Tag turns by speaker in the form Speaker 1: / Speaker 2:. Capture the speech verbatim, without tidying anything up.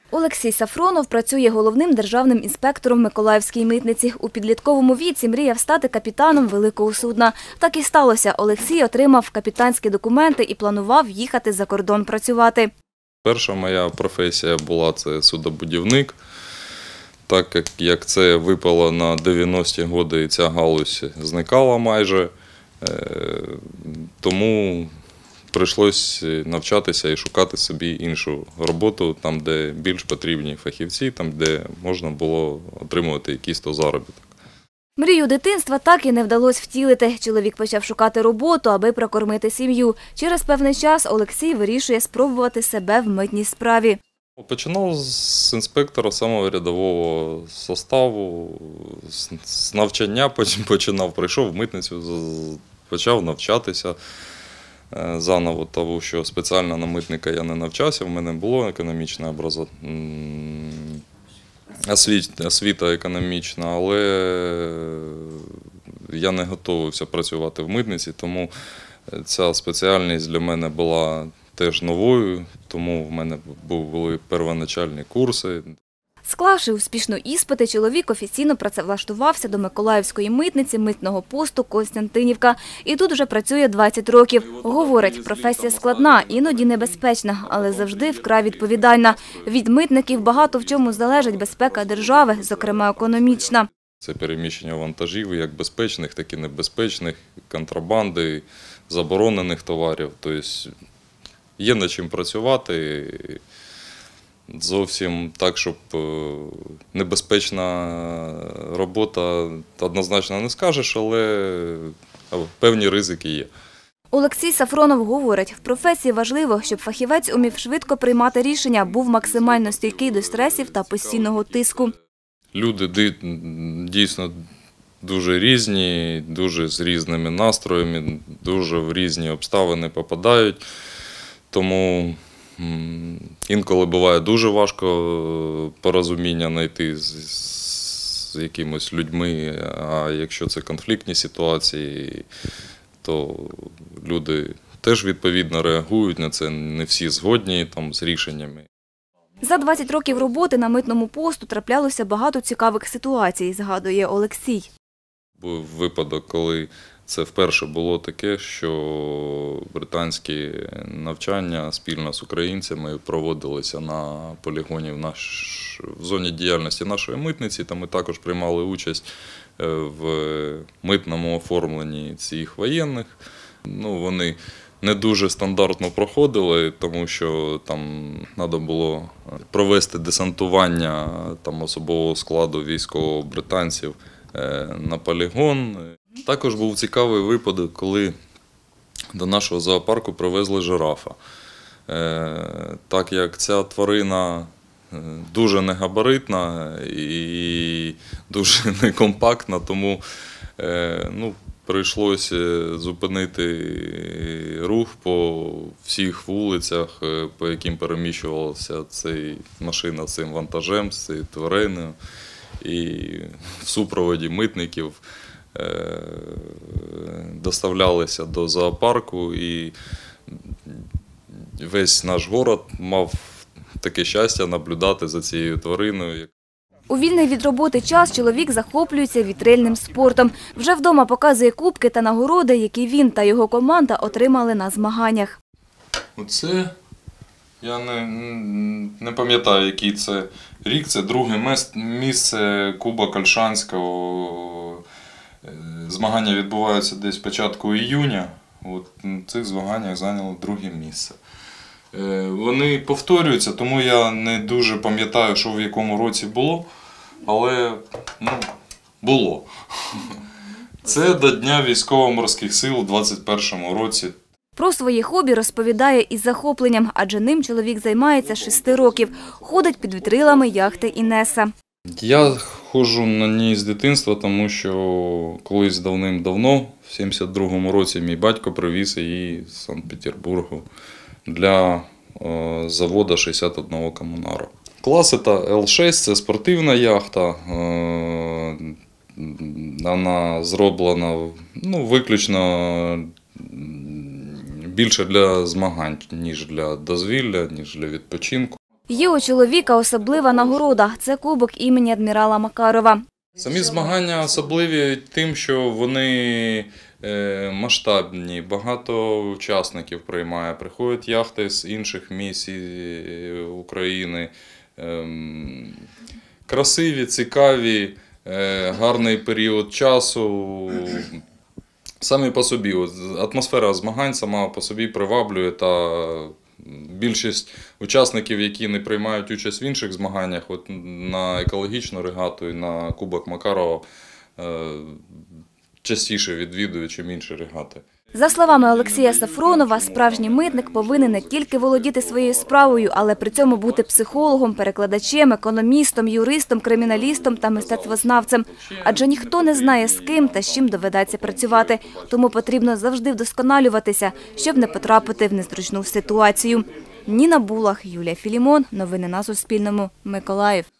Speaker 1: Олексій Сафронов працює головним державним інспектором Миколаївській митниці. У підлітковому віці мріяв стати капітаном великого судна. Так і сталося. Олексій отримав капітанські документи і планував їхати за кордон працювати.
Speaker 2: Перша моя професія була – це суднобудівник. Так як це випало на дев'яності роки, ця галузь зникала майже, тому прийшлось навчатися і шукати собі іншу роботу, там, де більш потрібні фахівці, там, де можна було отримувати якийсь то заробіток.
Speaker 1: Мрію дитинства так і не вдалося втілити. Чоловік почав шукати роботу, аби прокормити сім'ю. Через певний час Олексій вирішує спробувати себе в митній справі.
Speaker 2: Починав з інспектора самого рядового составу, з навчання потім починав, прийшов в митницю, почав навчатися заново, тому що спеціально на митника я не навчався, в мене було економічне освіта економічна, але я не готувався працювати в митниці, тому ця спеціальність для мене була теж новою, тому в мене були первоначальні курси.
Speaker 1: Склавши успішно іспити, чоловік офіційно працевлаштувався до Миколаївської митниці митного посту Костянтинівка. І тут вже працює двадцять років. Говорить, професія складна, іноді небезпечна, але завжди вкрай відповідальна. Від митників багато в чому залежить безпека держави, зокрема економічна.
Speaker 2: Це переміщення вантажів, як безпечних, так і небезпечних, контрабанди, заборонених товарів. Тобто є над чим працювати. Зовсім так, щоб небезпечна робота однозначно не скажеш, але певні ризики є.
Speaker 1: Олексій Сафронов говорить, в професії важливо, щоб фахівець умів швидко приймати рішення, був максимально стійкий до стресів та постійного тиску.
Speaker 2: Люди дійсно дуже різні, дуже з різними настроями, дуже в різні обставини попадають, тому інколи буває дуже важко порозуміння знайти з, з якимось людьми, а якщо це конфліктні ситуації, то люди теж відповідно реагують на це, не всі згодні там, з рішеннями.
Speaker 1: За двадцять років роботи на митному посту траплялося багато цікавих ситуацій, згадує Олексій.
Speaker 2: Був випадок, коли це вперше було таке, що британські навчання спільно з українцями проводилися на полігоні в, наш, в зоні діяльності нашої митниці, та ми також приймали участь в митному оформленні цих воєнних. Ну, вони не дуже стандартно проходили, тому що там треба було провести десантування там, особового складу військового британців на полігон. Також був цікавий випадок, коли до нашого зоопарку привезли жирафа. Так як ця тварина дуже негабаритна і дуже некомпактна, тому ну, прийшлося зупинити рух по всіх вулицях, по яким переміщувалася ця машина з цим вантажем, з цією твариною. І в супроводі митників доставлялися до зоопарку, і весь наш город мав таке щастя наблюдати за цією твариною.
Speaker 1: У вільний від роботи час чоловік захоплюється вітрильним спортом. Вже вдома показує кубки та нагороди, які він та його команда отримали на змаганнях.
Speaker 2: Оце, я не, не пам'ятаю, який це рік, це друге місце Кубок Ольшанського. Змагання відбуваються десь початку іюня. От, на цих змаганнях зайняло друге місце. Вони повторюються, тому я не дуже пам'ятаю, що в якому році було, але ну, було. Це до Дня військово-морських сил у двадцять першому році.
Speaker 1: Про своє хобі розповідає із захопленням, адже ним чоловік займається шести років. Ходить під вітрилами яхти «Інеса».
Speaker 2: Я ходжу на ній з дитинства, тому що колись давним-давно, в сімдесят другому році, мій батько привіз її з Санкт-Петербургу для заводу шістдесят одного комунара. Клас – це Ел шість, це спортивна яхта. Вона зроблена ну, виключно більше для змагань, ніж для дозвілля, ніж для відпочинку.
Speaker 1: Є у чоловіка особлива нагорода – це кубок імені адмірала Макарова.
Speaker 2: Самі змагання особливі тим, що вони е, масштабні, багато учасників приймає, приходять яхти з інших місій України, е, красиві, цікаві, е, гарний період часу. Самі по собі, от, атмосфера змагань сама по собі приваблює, та більшість учасників, які не приймають участь в інших змаганнях, от на екологічну регату і на Кубок Макарова е, частіше відвідують, чим інші регати.
Speaker 1: За словами Олексія Сафронова, справжній митник повинен не тільки володіти своєю справою, але при цьому бути психологом, перекладачем, економістом, юристом, криміналістом та мистецтвознавцем. Адже ніхто не знає, з ким та з чим доведеться працювати. Тому потрібно завжди вдосконалюватися, щоб не потрапити в незручну ситуацію. Ніна Булах, Юлія Філімон. Новини на Суспільному. Миколаїв.